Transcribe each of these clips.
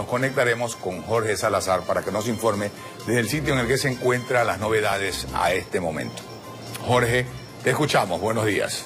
nos conectaremos con Jorge Salazar para que nos informe desde el sitio en el que se encuentran las novedades a este momento. Jorge, te escuchamos. Buenos días.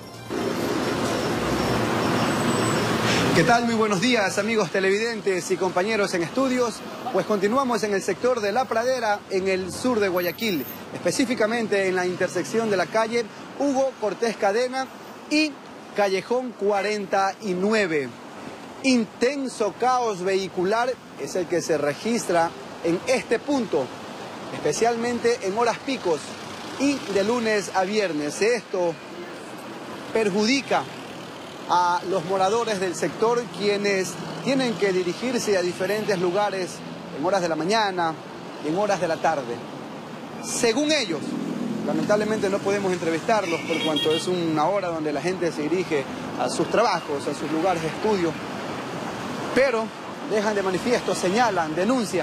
¿Qué tal? Muy buenos días, amigos televidentes y compañeros en estudios. Pues continuamos en el sector de La Pradera, en el sur de Guayaquil, específicamente en la intersección de la calle Hugo Cortés Cadena y Callejón 49. Intenso caos vehicular es el que se registra en este punto, especialmente en horas picos y de lunes a viernes. Esto perjudica a los moradores del sector, quienes tienen que dirigirse a diferentes lugares en horas de la mañana y en horas de la tarde. Según ellos, lamentablemente no podemos entrevistarlos por cuanto es una hora donde la gente se dirige a sus trabajos, a sus lugares de estudio, pero dejan de manifiesto, señalan, denuncian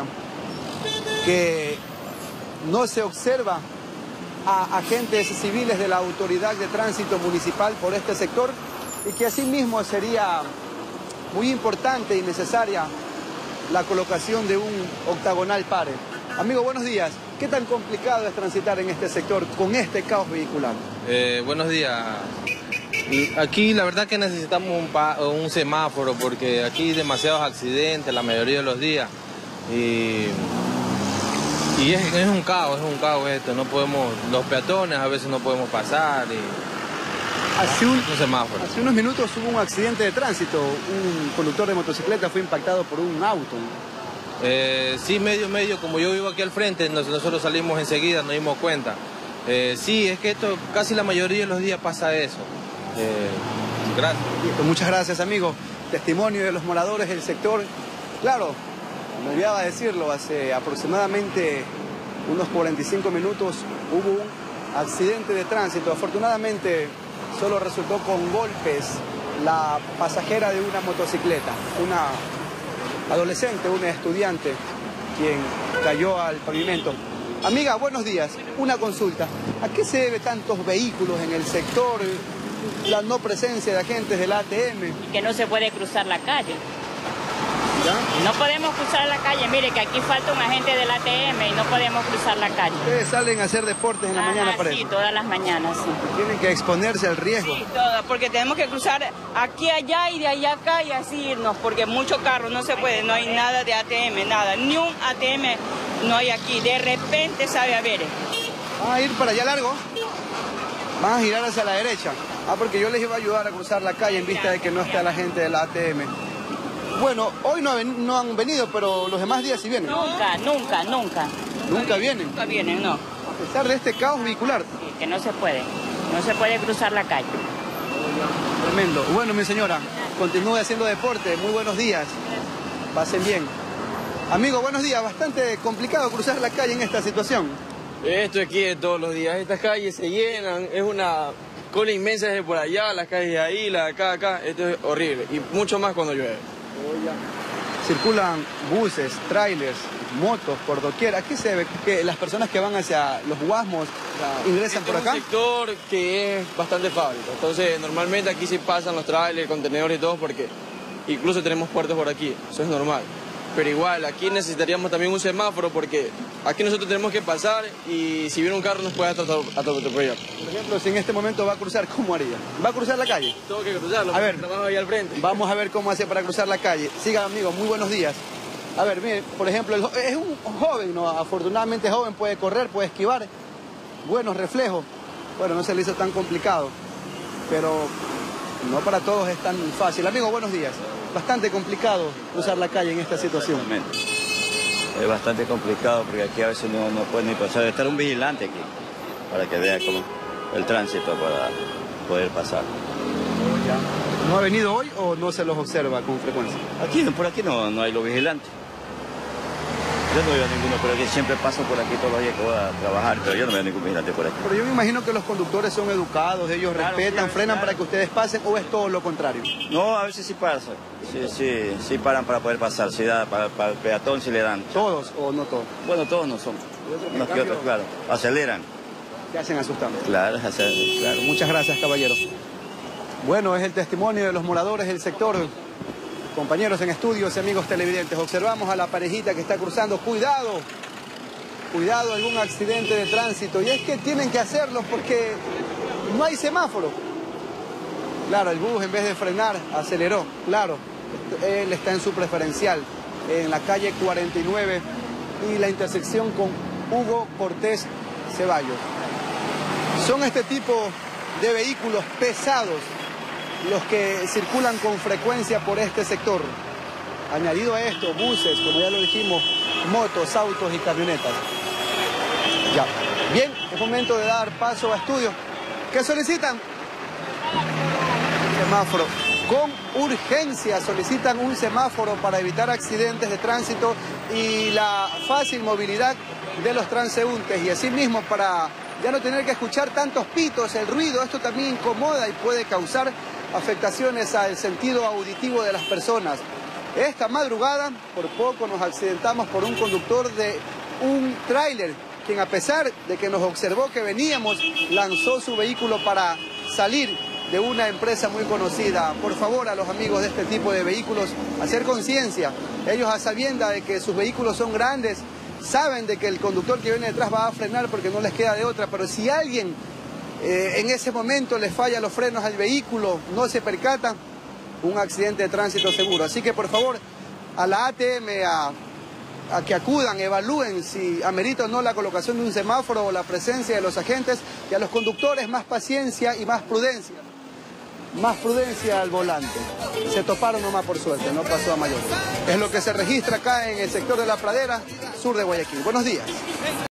que no se observa a agentes civiles de la Autoridad de Tránsito Municipal por este sector, y que asimismo sería muy importante y necesaria la colocación de un octagonal pare. Amigo, buenos días. ¿Qué tan complicado es transitar en este sector con este caos vehicular? Buenos días. Aquí la verdad que necesitamos un semáforo porque aquí hay demasiados accidentes la mayoría de los días. Y es un caos esto. No podemos, los peatones a veces no podemos pasar. Hace unos minutos hubo un accidente de tránsito. Un conductor de motocicleta fue impactado por un auto. Sí, medio. Como yo vivo aquí al frente, nosotros salimos enseguida, nos dimos cuenta. Sí, es que esto casi la mayoría de los días pasa eso. Gracias. Muchas gracias, amigo. Testimonio de los moradores del sector. Claro, me olvidaba decirlo, hace aproximadamente unos 45 minutos hubo un accidente de tránsito. Afortunadamente solo resultó con golpes la pasajera de una motocicleta, una adolescente, una estudiante, quien cayó al pavimento. Amiga, buenos días. Una consulta. ¿A qué se debe tantos vehículos en el sector? La no presencia de agentes del ATM. Que no se puede cruzar la calle. ¿Ya? No podemos cruzar la calle. Mire que aquí falta un agente del ATM y no podemos cruzar la calle. Ustedes salen a hacer deportes en la mañana, parece. Sí, todas las mañanas, sí. Tienen que exponerse al riesgo. Sí, todas, porque tenemos que cruzar aquí, allá y de allá acá y así irnos, porque muchos carros no se puede, no hay nada de ATM, nada. Ni un ATM no hay aquí. De repente sabe haber. ¿Van a ir para allá largo? Van a girar hacia la derecha. Porque yo les iba a ayudar a cruzar la calle en vista de que no está la gente del ATM. Bueno, hoy no han venido, pero los demás días sí vienen. Nunca. ¿Nunca vienen? Nunca vienen, no. A pesar de este caos vehicular. Sí, que no se puede cruzar la calle. Tremendo. Bueno, mi señora, continúe haciendo deporte. Muy buenos días. Pasen bien. Amigo, buenos días. Bastante complicado cruzar la calle en esta situación. Esto aquí de todos los días. Estas calles se llenan. Es una cola inmensa desde por allá, las calles de ahí, las de acá. Esto es horrible. Y mucho más cuando llueve. Circulan buses, trailers, motos por doquier. ¿A qué se debe que las personas que van hacia los Guasmos ingresan por acá? Es un sector que es bastante fábrico. Entonces, normalmente aquí sí pasan los trailers, contenedores y todo, porque incluso tenemos puertos por aquí. Eso es normal. Pero igual, aquí necesitaríamos también un semáforo porque aquí nosotros tenemos que pasar y si viene un carro nos puede atropellar. Por ejemplo, si en este momento va a cruzar, ¿cómo haría? ¿Va a cruzar la calle? Tengo que cruzarlo, a ver, trabajo ahí al frente. Vamos a ver cómo hace para cruzar la calle. Siga, amigo, muy buenos días. A ver, mire, por ejemplo, es un joven, ¿no? Afortunadamente joven, puede correr, puede esquivar, buenos reflejos. Bueno, no se le hizo tan complicado, pero no para todos es tan fácil. Amigo, buenos días. Bastante complicado cruzar la calle en esta situación. Es bastante complicado porque aquí a veces no puede ni pasar. Debe estar un vigilante aquí para que vea cómo el tránsito para poder pasar. ¿No ha venido hoy o no se los observa con frecuencia? Por aquí no hay los vigilantes. Yo no veo a ninguno, pero que siempre paso por aquí todos los días que voy a trabajar, pero yo no veo ningún vigilante por aquí. Pero yo me imagino que los conductores son educados, ellos respetan, frenan para que ustedes pasen, ¿o es todo lo contrario? No, a veces sí pasan. Sí paran para poder pasar, sí da, para el peatón sí le dan. ¿Todos o no todos? Bueno, todos no son. Unos que otros, claro. Aceleran. Te hacen asustando. Claro, claro. Muchas gracias, caballero. Bueno, es el testimonio de los moradores del sector Compañeros en estudios y amigos televidentes, observamos a la parejita que está cruzando. Cuidado, cuidado, algún accidente de tránsito. Y es que tienen que hacerlo porque no hay semáforo. Claro, el bus en vez de frenar aceleró. Claro, él está en su preferencial, en la calle 49 y la intersección con Hugo Cortés Ceballos. Son este tipo de vehículos pesados los que circulan con frecuencia por este sector. Añadido a esto, buses, como ya lo dijimos, motos, autos y camionetas. Ya. Bien, es momento de dar paso a estudios. ¿Qué solicitan? Semáforo. Con urgencia solicitan un semáforo para evitar accidentes de tránsito y la fácil movilidad de los transeúntes, y asimismo para ya no tener que escuchar tantos pitos, el ruido. Esto también incomoda y puede causar afectaciones al sentido auditivo de las personas. Esta madrugada por poco nos accidentamos por un conductor de un tráiler, quien a pesar de que nos observó que veníamos, lanzó su vehículo para salir de una empresa muy conocida. Por favor, a los amigos de este tipo de vehículos, hacer conciencia. Ellos, a sabienda de que sus vehículos son grandes, saben de que el conductor que viene detrás va a frenar porque no les queda de otra, pero si alguien en ese momento les falla los frenos al vehículo, no se percata, un accidente de tránsito seguro. Así que por favor, a la ATM, a que acudan, evalúen si amerita o no la colocación de un semáforo o la presencia de los agentes, y a los conductores más paciencia y más prudencia. Más prudencia al volante. Se toparon nomás por suerte, no pasó a mayor. Es lo que se registra acá en el sector de La Pradera, sur de Guayaquil. Buenos días.